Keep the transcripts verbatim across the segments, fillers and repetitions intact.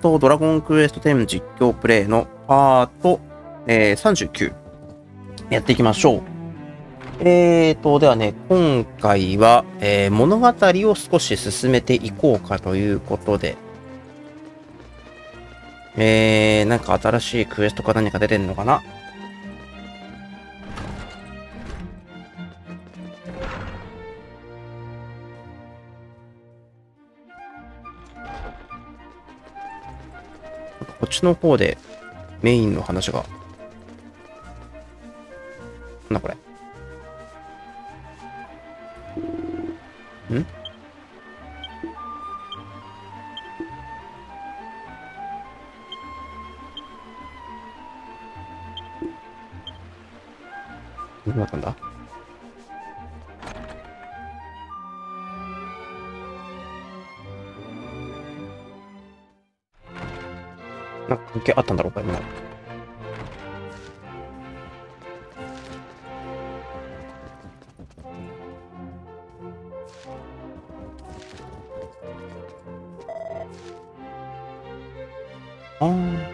トドラゴンクエストテン実況プレイのパート、えー、さんじゅうきゅうやっていきましょう。えーと、ではね、今回は、えー、物語を少し進めていこうかということで、えー、なんか新しいクエストか何か出てんのかな？こっちの方でメインの話が。なんだこれ。ん？どうなったんだ？なんか関係あったんだろうか、今。あー。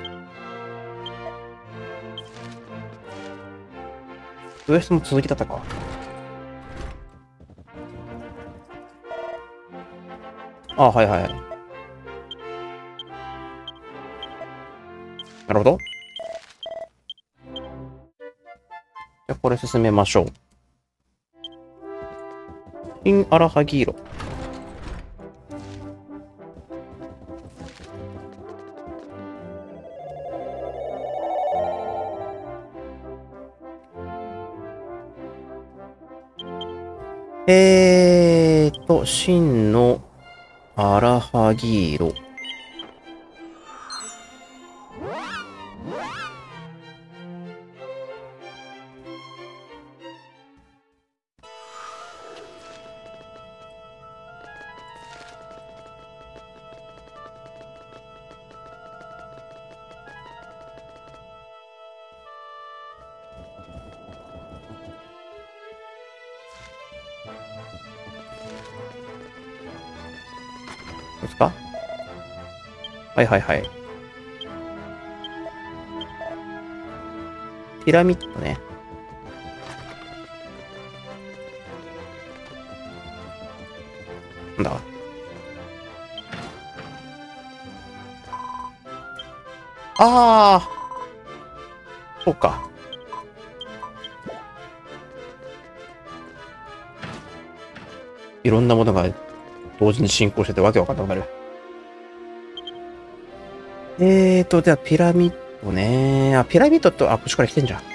クエストの続きだったか。あ、はいはいはい。なるほど。じゃあこれ進めましょう。インアラハギーロ。えーと、真のアラハギーロ。ですか？はいはいはい。ピラミッドね。なんだ？ああ、そうか。いろんなものが同時に進行しててわけわかんなくなる。えーと、ではピラミッドね。あ、ピラミッドと、あ、こっちから来てんじゃん。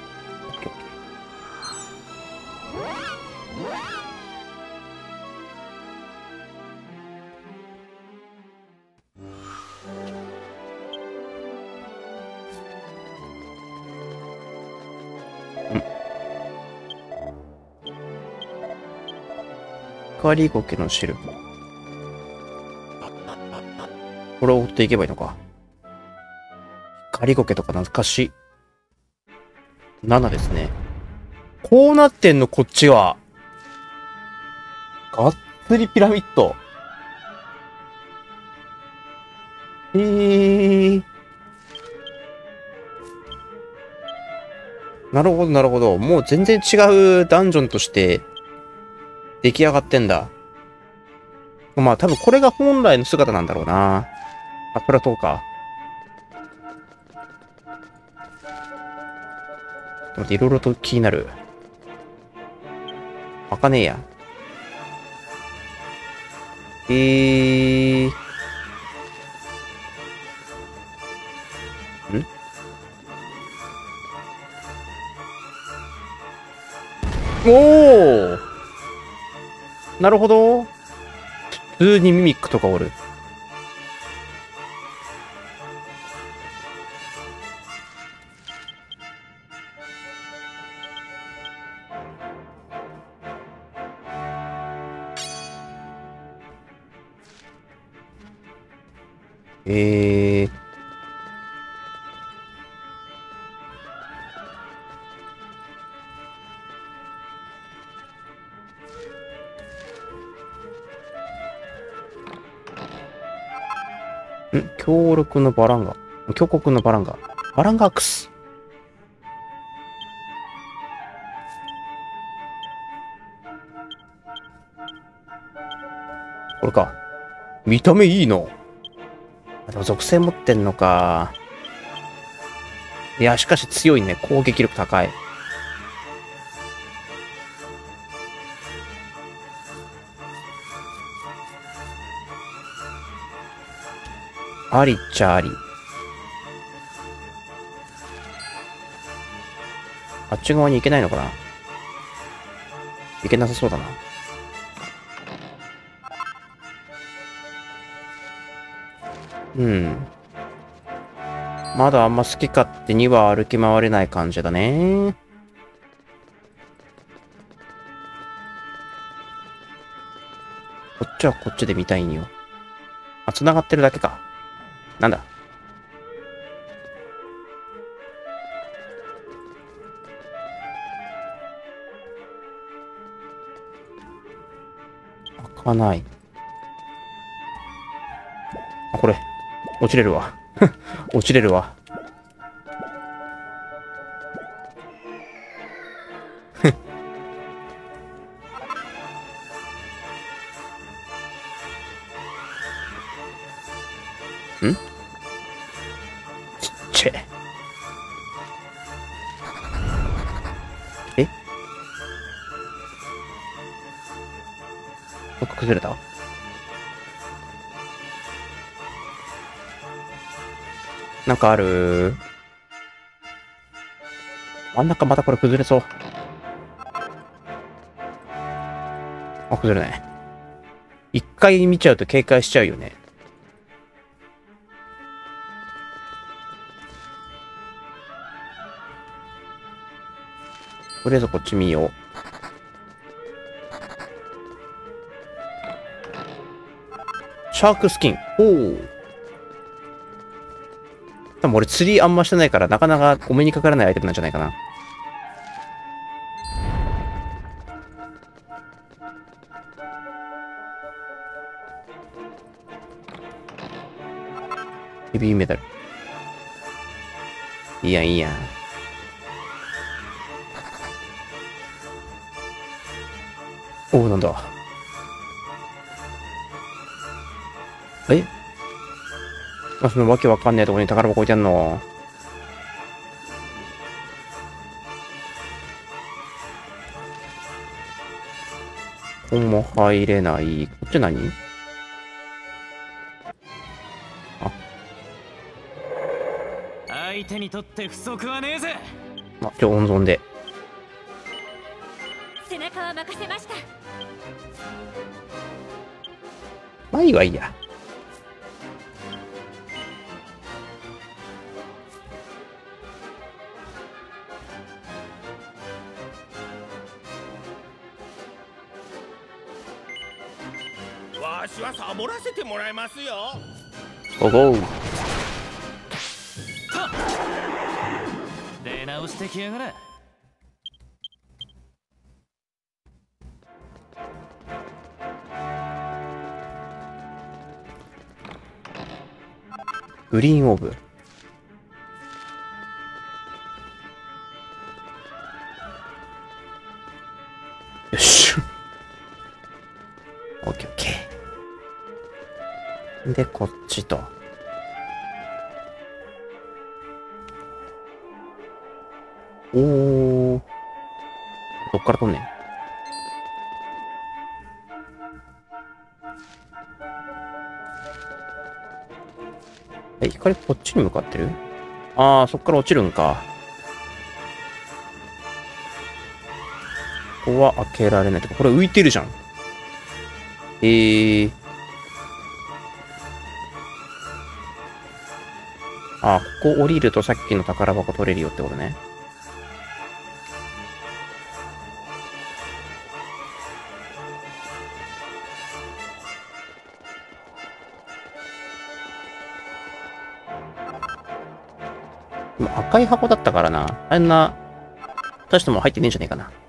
光苔の汁。これを追っていけばいいのか。光苔とか懐かしい。ななですね。こうなってんの、こっちは。がっつりピラミッド。えー。なるほど、なるほど。もう全然違うダンジョンとして出来上がってんだ。まあ多分これが本来の姿なんだろうな。あ、これはそうか。待って、いろいろと気になる。開かねえや。えー。ん？おー！なるほど。普通にミミックとかおる。えー。ん？ 強力のバランガ。強国のバランガ。バランガアックス。これか。見た目いいな。でも属性持ってんのか。いや、しかし強いね。攻撃力高い。ありっちゃあり。あっち側に行けないのかな。行けなさそうだな。うん。まだあんま好き勝手には歩き回れない感じだね。こっちはこっちで見たいんよ。あ、繋がってるだけか。なんだ。開かない。あ、これ。落ちれるわ。落ちれるわ。んちっちゃい。えどっか崩れた？なんかある？真ん中またこれ崩れそう。あ、崩れない。一回見ちゃうと警戒しちゃうよね。とりあえずこっち見よう。シャークスキン。おお。多分俺釣りあんましてないからなかなかお目にかからないアイテムなんじゃないかな。ヘビーメダル。いいやんいいやん。おお、なんだ。えあ、そのわけわかんねえとこに宝箱置いてんの。ここも入れない。こっち何？あ。 相手にとって不足はねえぜ。 ま、ちょ、温存で。 背中は任せました。 まあいいわいいや。 わしはサボらせてもらいますよ。 ゴーゴー。 出直してきやがれ。 グリーンオーブ。よし。オッケーオッケー。で、こっちと。おー。どっから飛んねん。え、光こっちに向かってる？ああ、そっから落ちるんか。ここは開けられないとか、これ浮いてるじゃん。えー。あ、ここ降りるとさっきの宝箱取れるよってことね。でも赤い箱だったからな。あんな、大しても入ってねえんじゃねえかな。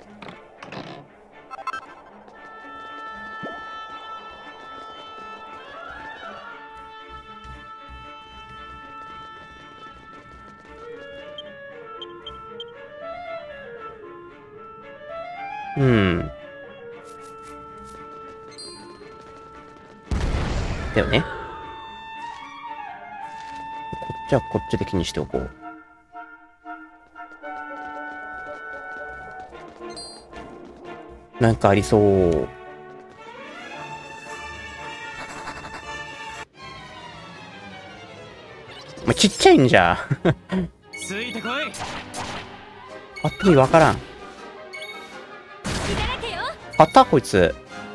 うん。だよね。こっちはこっちで気にしておこう。なんかありそう。まあ、ちっちゃいんじゃ。 ついてこい。 ぱっと見わからん。あったこいつ。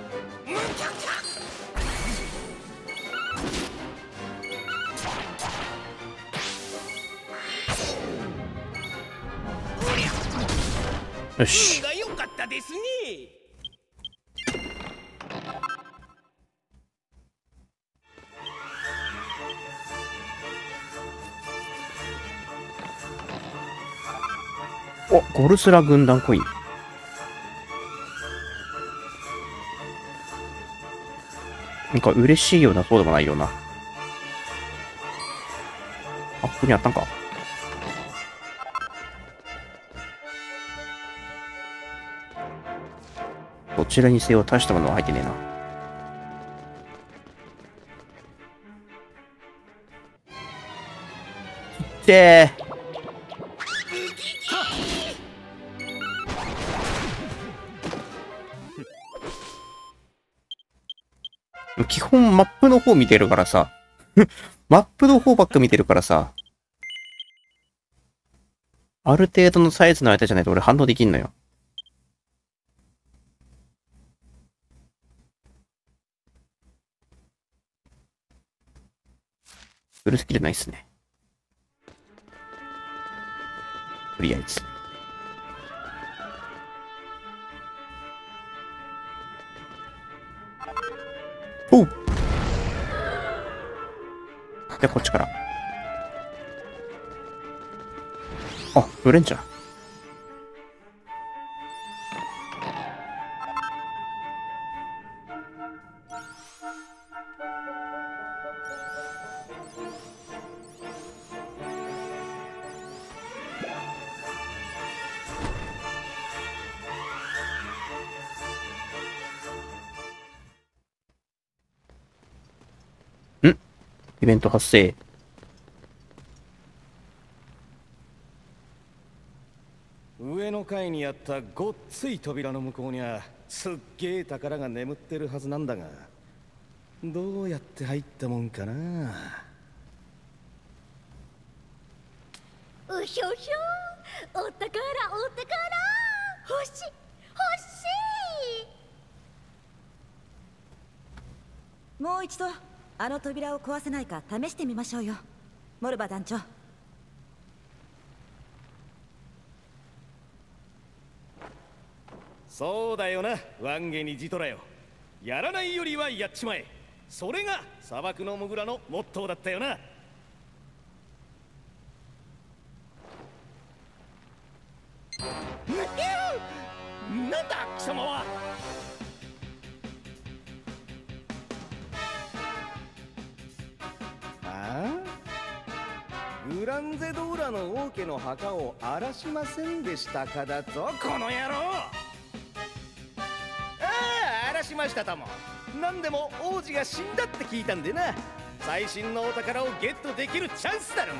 よし。 が良かったですね。 お、ゴルスラ軍団コイン。なんか嬉しいような、そうでもないような。あ、ここにあったんか。どちらにせよ大したものは入ってねえな。でー基本マップの方見てるからさ。マップの方ばっか見てるからさ。ある程度のサイズの間じゃないと俺反応できんのよ。フルスキルないっすね。とりあえず。おう。じゃあこっちから。あ、フレンチャー。ん？イベント発生。 上の階にあったごっつい扉の向こうにはすっげえ宝が眠ってるはずなんだが、どうやって入ったもんかな。 うひょひょ、お宝お宝、欲しい欲しい。もう一度あの扉を壊せないか試してみましょうよ、モルバ団長。 そうだよな、ワンゲにジトラよ。やらないよりはやっちまえ。それが砂漠のモグラのモットーだったよな。 なんだ貴様は。 ああ、グランゼドーラの王家の墓を荒らしませんでしたかだと、この野郎。ああ、荒らしましたとも。何でも王子が死んだって聞いたんでな。最新のお宝をゲットできるチャンスだろ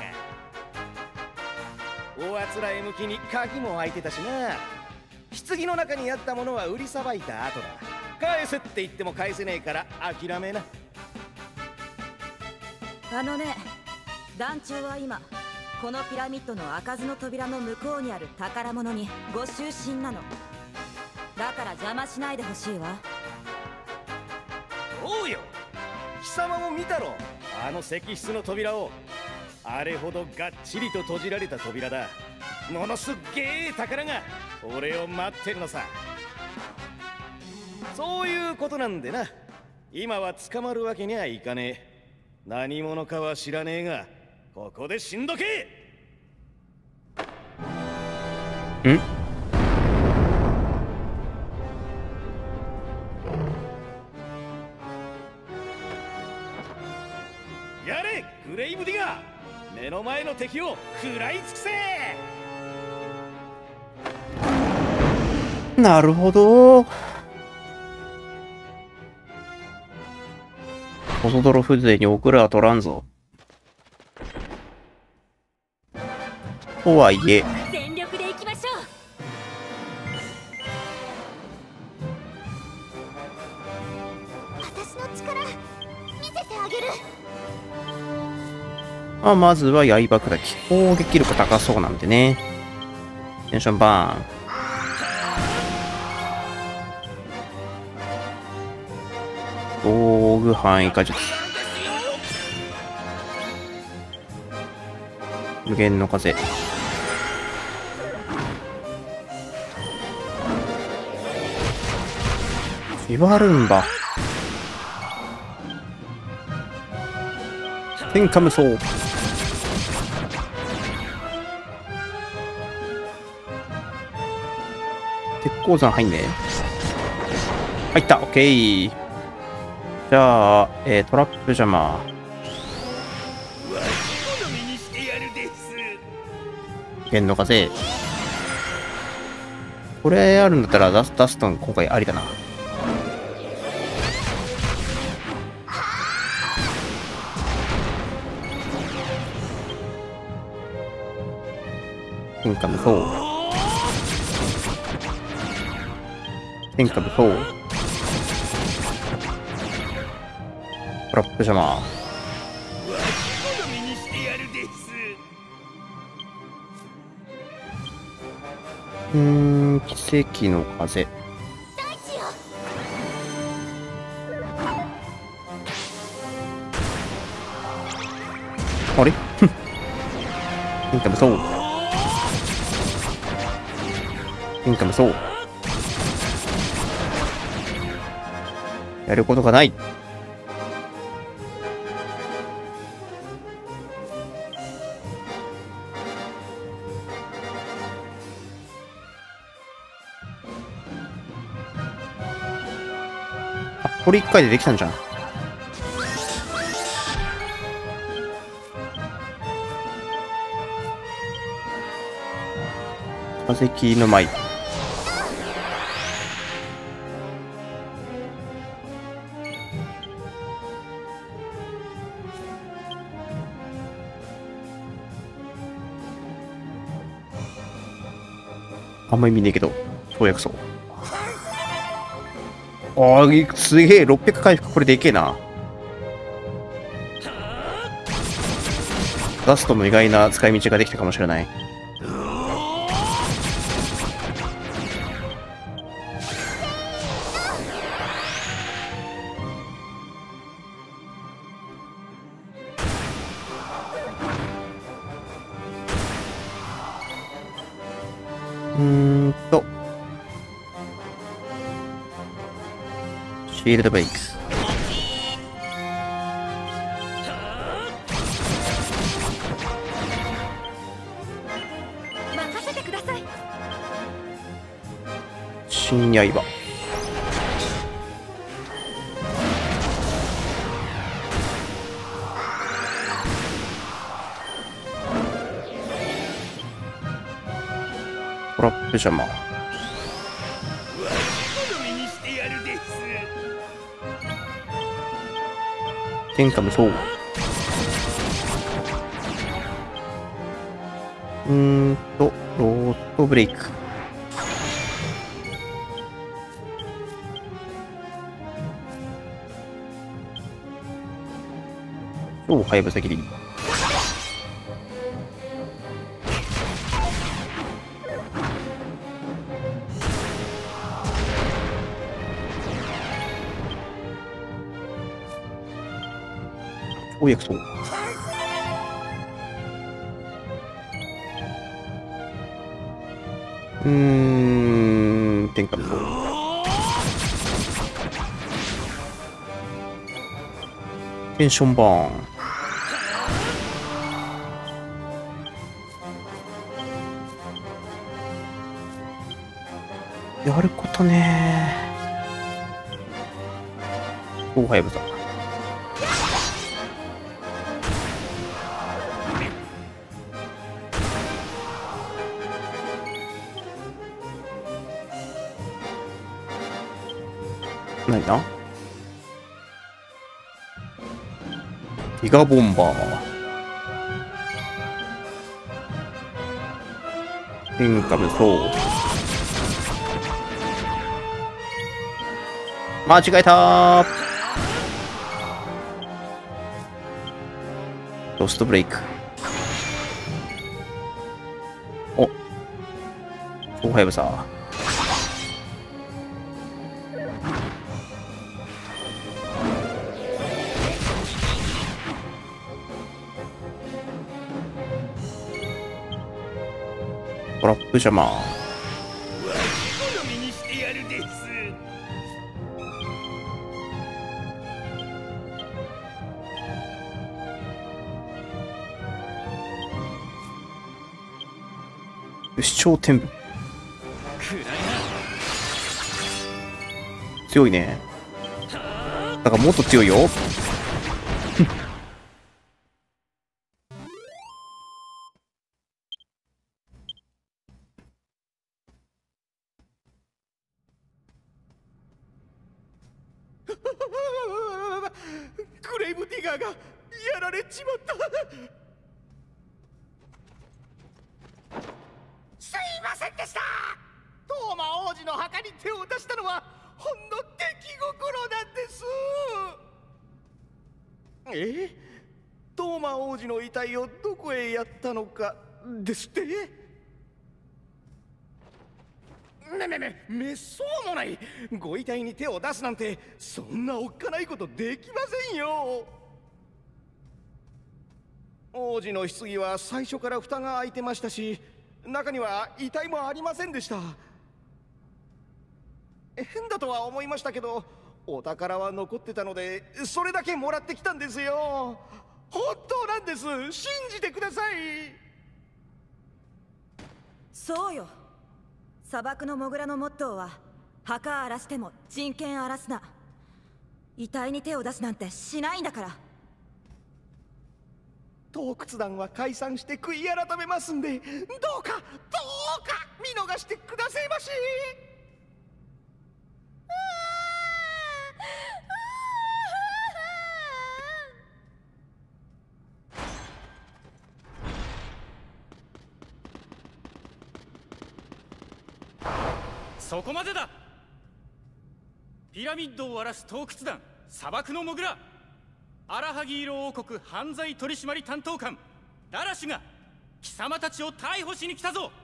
うが。おあつらえ向きに鍵も開いてたしな。棺の中にあったものは売りさばいた後だ。返せって言っても返せねえから諦めな。 あのね、団長は今このピラミッドの開かずの扉の向こうにある宝物にご就寝なの。だから邪魔しないでほしいわ。 おうよ、貴様も見たろ、あの石室の扉を。あれほどがっちりと閉じられた扉だ。ものすっげえ宝が俺を待ってんのさ。そういうことなんでな。今は捕まるわけにはいかねえ。何者かは知らねえが、ここで死んどけ。 ん？ やれグレイブディガー、目の前の敵を食らい尽くせ。 なるほど。細泥風情に送るは取らんぞ。とはいえ、 全力でいきましょう。私の力見せてあげる。 まあ、まずは刃砕き。攻撃力高そうなんでね。テンションバーン。道具範囲化術。無限の風。威張るんだ。天下無双。鉄鉱山入んね。入った。オッケー。じゃあ、えー、トラップジャマー。 好みにしてやるです。 弦の風。これあるんだったらダスダストン今回ありだな。天下無双。天下無双。トラップジャマー。 好みにしてやるです。 うーん、奇跡の風。あれ天下無双。天下無双。やることがない。あ、これ一回でできたんじゃん。風切の舞。あんま意味ねえけど、跳躍層。ああ、すげえ、ろっぴゃく回復、これでけえな。ダストの意外な使い道ができたかもしれない。うーんとシールドブレイクス。 任せてください。 新刃。トラップジャマー。 好みにしてやるです。 天下無双。うーんとローストブレイク。超ハヤブサ切り。跳躍層。うーん、天下無双。テンションバーン。やることねー。おはやぶさ。 何だ？ギガボンバー。天下無双。間違えたー。ロストブレイク。お、超はやぶさ。トラップジャマー。 好みにしてやるです。 主張天部。 暗い強いね。だからもっと強いよ。 クレイブディガーがやられちまった。すいませんでした。トーマ王子の墓に手を出したのはほんの出来心なんです。え？トーマ王子の遺体をどこへやったのかですって？めめめめっそうもない。ご遺体に手を出すなんてそんなおっかないことできませんよ。王子の棺は最初から蓋が開いてましたし、中には遺体もありませんでした。変だとは思いましたけど、お宝は残ってたのでそれだけもらってきたんですよ。本当なんです。信じてください。 そうよ。砂漠のモグラのモットーは墓荒らしても人権荒らすな。遺体に手を出すなんてしないんだから。 洞窟団は解散して悔い改めますんで、どうかどうか見逃してくださいまし。 そこまでだ。ピラミッドを荒らす洞窟団砂漠のモグラ、アラハギーロ王国犯罪取締担当官ダラシュが貴様たちを逮捕しに来たぞ。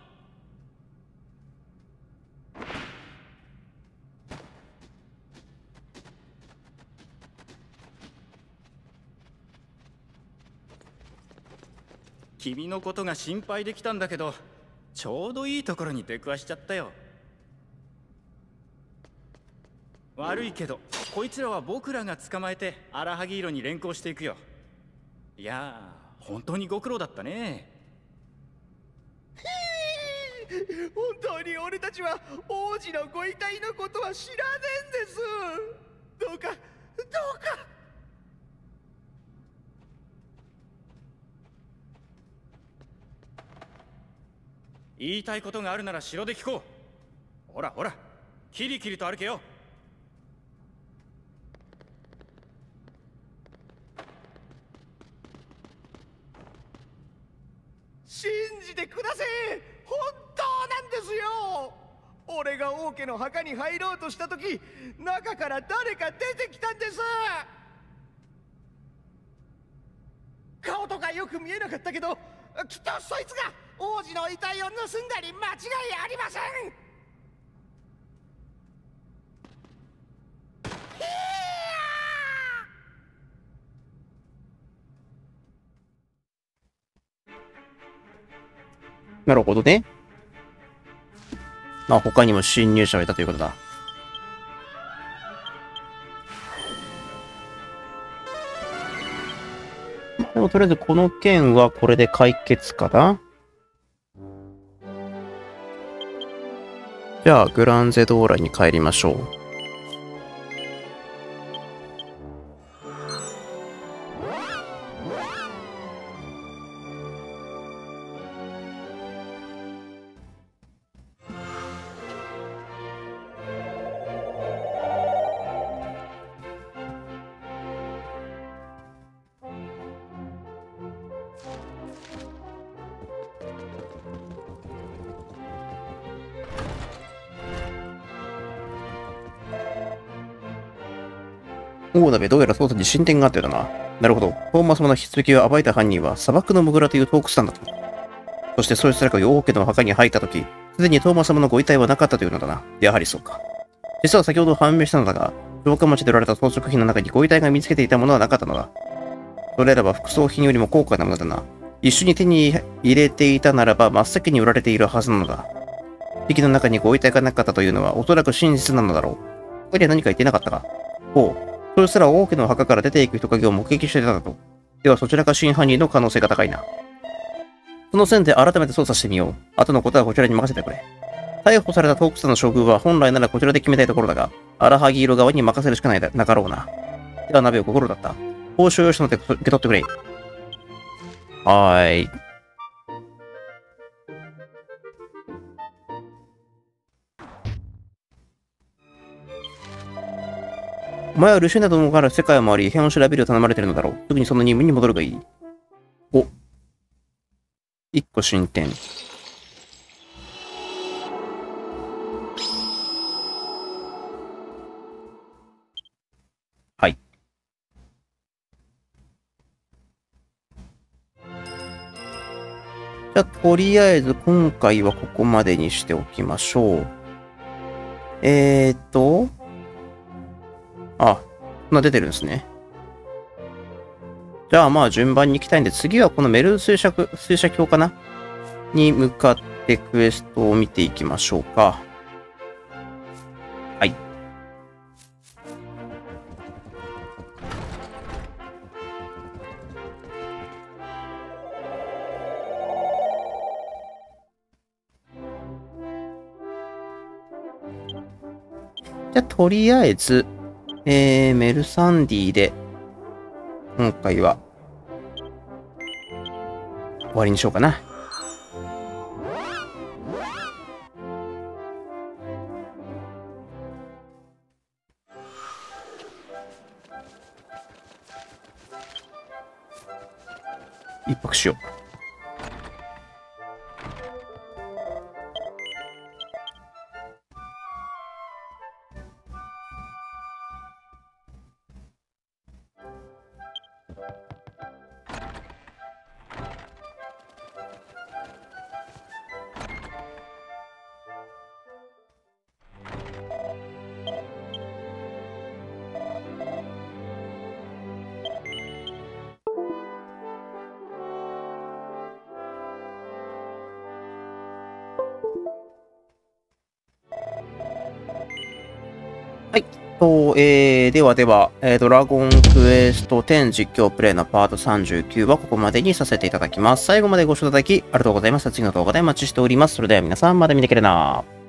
君のことが心配できたんだけど、ちょうどいいところに出くわしちゃったよ。悪いけどこいつらは僕らが捕まえてアラハギーロに連行していくよ。いやー、本当にご苦労だったね。 本当に俺たちは王子のご遺体のことは知らねえんです。どうかどうか。 言いたいことがあるなら城で聞こう。ほらほら、キリキリと歩けよ。 信じてください。本当なんですよ。俺が王家の墓に入ろうとした時、中から誰か出てきたんです。顔とかよく見えなかったけど、きっとそいつが王子の遺体を盗んだり間違いありません。 なるほどね。まあ他にも侵入者がいたということだ。でもとりあえずこの件はこれで解決かな。じゃあグランゼドーラに帰りましょう。 オーダベ、どうやら捜査に進展があったようだな。なるほど。トーマス様の筆跡を暴いた犯人は砂漠のモグラというトークスタンだと。そしてそいつらが王家の墓に入ったとき、すでにトーマス様のご遺体はなかったというのだな。やはりそうか。実は先ほど判明したのだが、城下町で売られた装飾品の中にご遺体が見つけていたものはなかったのだ。それらは副葬品よりも高価なものだな。一緒に手に入れていたならば真っ先に売られているはずなのだ。壁の中にご遺体がなかったというのはおそらく真実なのだろう。他には何か言ってなかったか。ほう。それすら王家の墓から出ていく人影を目撃していただと。ではそちらが真犯人の可能性が高いな。その線で改めて捜査してみよう。後のことはこちらに任せてくれ。逮捕されたトークスタの将軍は本来ならこちらで決めたいところだが、アラハギ色側に任せるしかないなかろうな。では鍋を心だった。報酬よしの手受け取ってくれ。はーい。お前はルシュナ殿から世界を回り、異変を調べるよう頼まれているのだろう。すぐにその任務に戻るがいい。お。一個進展。はい。じゃあ、とりあえず今回はここまでにしておきましょう。えーっと、あ、そんな出てるんですね。じゃあまあ順番に行きたいんで、次はこのメル水車、水車橋かなに向かってクエストを見ていきましょうか。はい。じゃあとりあえず、えー、メルサンディで、今回は、終わりにしようかな。一泊しよう。はい。と、えー、ではでは、えー、ドラゴンクエストテン実況プレイのパートさんじゅうきゅうはここまでにさせていただきます。最後までご視聴いただきありがとうございます。次の動画でお待ちしております。それでは皆さんまた見てくれな。